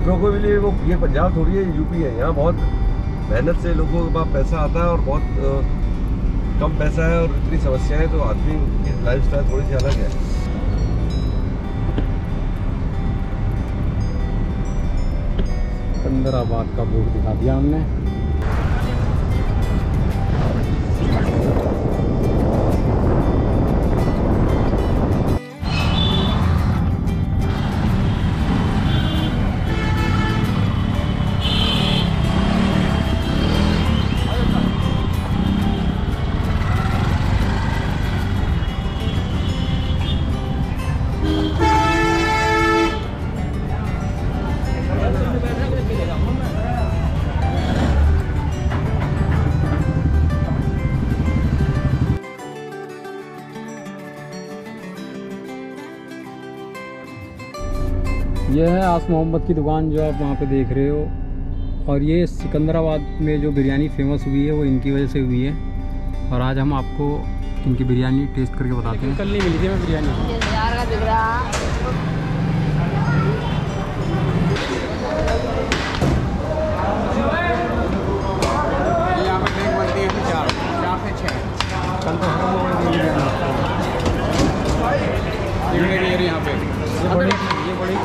डॉक्टरों को भी लिए वो, ये पंजाब थोड़ी है, यूपी है। यहाँ बहुत मेहनत से लोगों के पास पैसा आता है और बहुत कम पैसा है और इतनी समस्याएं, तो आदमी की लाइफस्टाइल थोड़ी सी अलग है। सिकंदराबाद का बोर्ड दिखा दिया हमने। यह है आस मोहम्मद की दुकान जो आप वहाँ पे देख रहे हो। और ये सिकंदराबाद में जो बिरयानी फेमस हुई है वो इनकी वजह से हुई है। और आज हम आपको इनकी बिरयानी टेस्ट करके बताते हैं। कल नहीं मिली थी हमें बिरयानी। यहाँ पे ट्रेन बनती है 4 से 6। कल तो खत्म हो गई बिरयानी यहाँ पे। ये बड़ी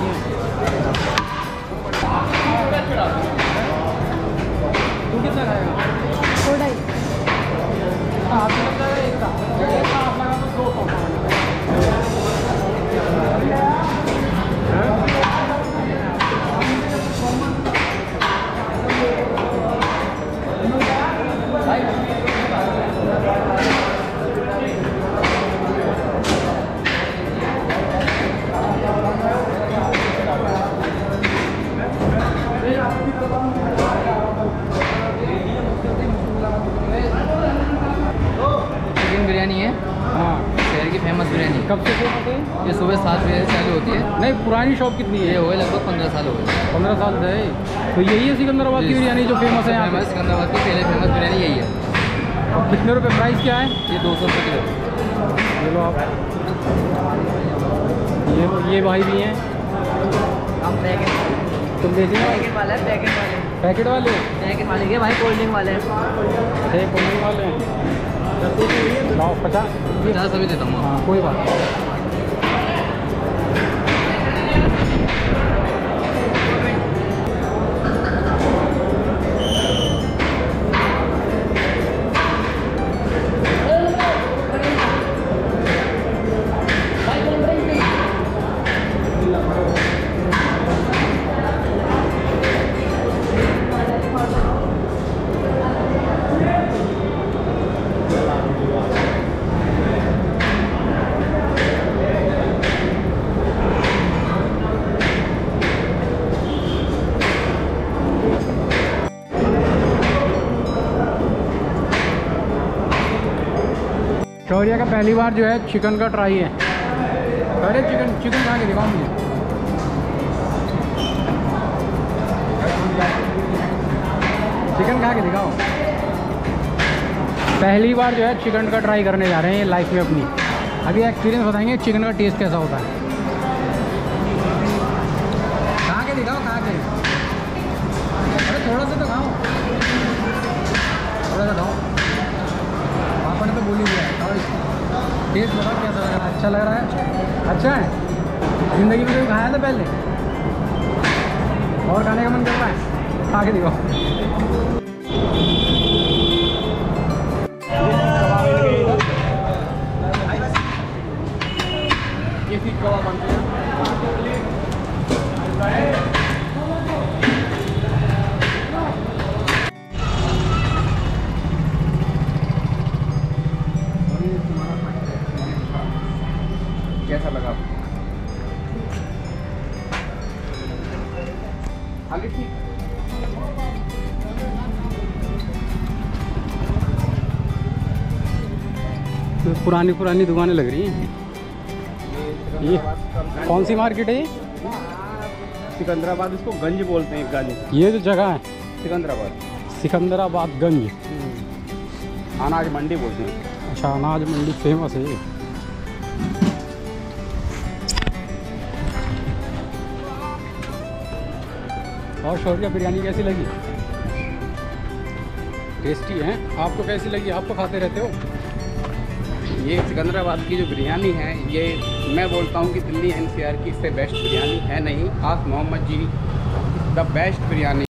तू कितना खाएगा? थोड़ा ही। हाँ एक आप लगा तो 200। बिरयानी है। हाँ, शहर की फेमस बिरयानी। कब से फेमस है? ये सुबह 7 बजे से चालू होती है। नहीं, पुरानी शॉप कितनी है? ये हुए लगभग 15 साल हो गए। 15 साल से। तो यही है सिकंदराबाद की बिरयानी जो फेमस है यहाँ पे? सिकंदराबाद की पहले फेमस बिरयानी यही है। और कितने रुपए प्राइस क्या है? ये 200 रुपये किलो। चलो आप, ये भाई भी हैं। हम तुम देखिए पैकेट वाला है, पैकेट वाले पैकेट वाले के भाई, कोल्ड ड्रिंक वाले थे, कोल्ड वाले हैं। 50 अभी देता हूँ। हाँ, कोई बात नहीं। शौर्या का पहली बार जो है चिकन का ट्राई है। अरे चिकन खा के दिखाओ मुझे। चिकन खा के दिखाओ। पहली बार जो है चिकन का ट्राई करने जा रहे हैं लाइफ में अपनी। अभी एक्सपीरियंस बताएंगे चिकन का टेस्ट कैसा होता है। खा के दिखाओ, खा के। अरे थोड़ा सा तो खाओ, थोड़ा सा खाओ। पापा ने तो बोली दिया है। टेस्ट बताओ कैसा लग रहा है? अच्छा लग रहा है? अच्छा है। ज़िंदगी में कभी खाया था पहले? और खाने का मन कर रहा है? खा के दिखाओ। ये सीख कबाब बनते हैं। कैसा लगा? आगे ठीक। तो पुरानी दुकानें लग रही हैं। ये कौन सी मार्केट है ये? सिकंदराबाद, इसको गंज बोलते हैं। गंज, ये जो जगह है सिकंदराबाद गंज। अनाज मंडी बोलते हैं। अच्छा, अनाज मंडी फेमस है ये। और शौर्य, बिरयानी कैसी लगी? टेस्टी है। आपको कैसी लगी? आप तो खाते रहते हो। ये सिकंदराबाद की जो बिरयानी है, ये मैं बोलता हूँ कि दिल्ली NCR की इससे बेस्ट बिरयानी है नहीं। Aas Mohammad ji the best biryani.